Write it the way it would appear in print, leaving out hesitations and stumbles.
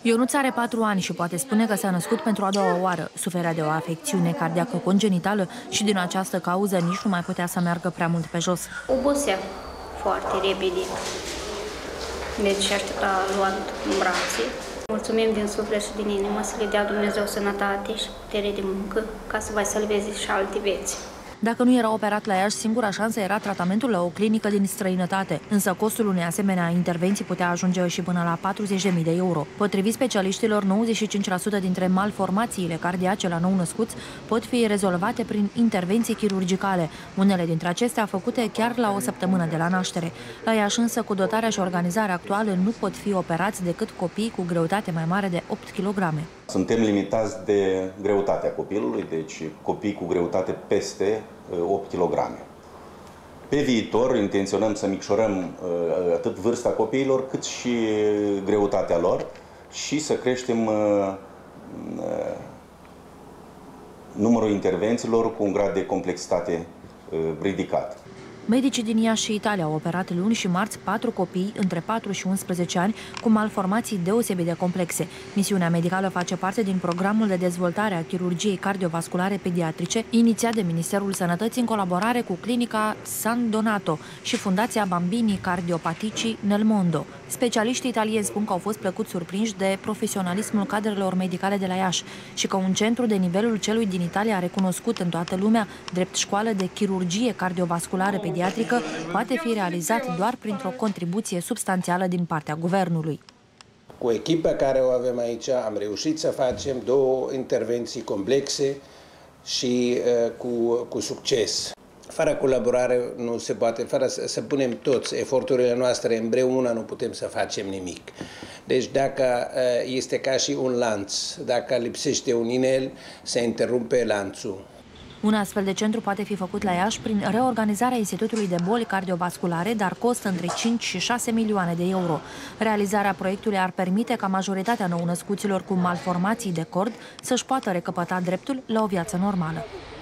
Ionuț are 4 ani și poate spune că s-a născut pentru a doua oară. Suferea de o afecțiune cardiacă congenitală și din această cauză nici nu mai putea să meargă prea mult pe jos. Obosea foarte repede. Deci aștepta luat în brațe. Mulțumim din suflet și din inimă să le dea Dumnezeu sănătate și putere de muncă ca să vă salveze și alte vieți. Dacă nu era operat la Iași, singura șansă era tratamentul la o clinică din străinătate, însă costul unei asemenea intervenții putea ajunge și până la 40.000 de euro. Potrivit specialiștilor, 95% dintre malformațiile cardiace la nou-născuți pot fi rezolvate prin intervenții chirurgicale, unele dintre acestea făcute chiar la o săptămână de la naștere. La Iași însă, cu dotarea și organizarea actuală, nu pot fi operați decât copii cu greutate mai mare de 8 kg. Suntem limitați de greutatea copilului, deci copii cu greutate peste 8 kg. Pe viitor intenționăm să micșorăm atât vârsta copiilor cât și greutatea lor și să creștem numărul intervențiilor cu un grad de complexitate ridicat. Medicii din Iași și Italia au operat luni și marți 4 copii între 4 și 11 ani cu malformații deosebit de complexe. Misiunea medicală face parte din programul de dezvoltare a chirurgiei cardiovasculare pediatrice, inițiat de Ministerul Sănătății în colaborare cu clinica San Donato și Fundația Bambini Cardiopatici nel Mondo. Specialiștii italieni spun că au fost plăcut surprinși de profesionalismul cadrelor medicale de la Iași și că un centru de nivelul celui din Italia recunoscut în toată lumea, drept școală de chirurgie cardiovasculară pediatrică, poate fi realizat doar printr-o contribuție substanțială din partea guvernului. Cu echipa care o avem aici am reușit să facem 2 intervenții complexe și cu succes. Fără colaborare nu se poate, fără să punem toți eforturile noastre împreună nu putem să facem nimic. Deci dacă este ca și un lanț, dacă lipsește un inel, se interrumpe lanțul. Un astfel de centru poate fi făcut la Iași prin reorganizarea Institutului de Boli Cardiovasculare, dar costă între 5 și 6 milioane de euro. Realizarea proiectului ar permite ca majoritatea nou-născuților cu malformații de cord să-și poată recăpăta dreptul la o viață normală.